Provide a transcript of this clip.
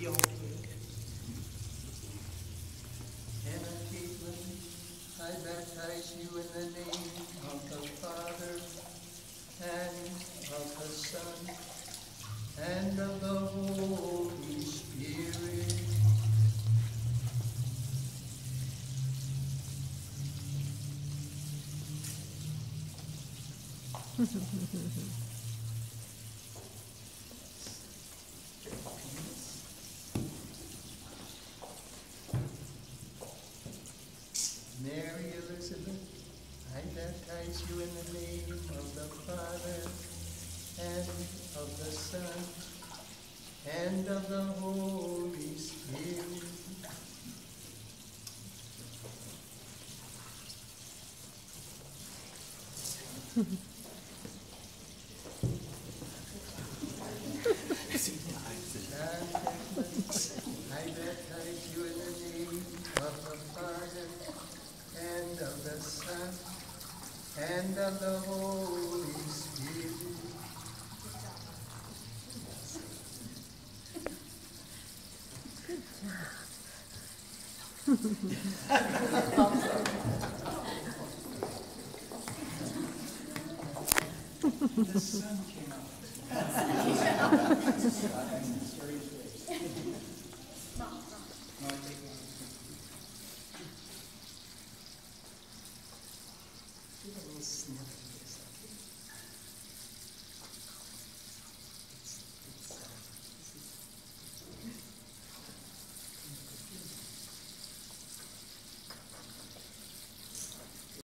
be okay. Anna Caitlin, I baptize you in the name of the Father, and of the Son, and of the Holy Spirit. Mary Elizabeth, I baptize you in the name of the Father, and of the Son, and of the Holy Spirit. I baptize you in the name of the Father, and of the Son, and of the Holy Spirit. The sun came out. No,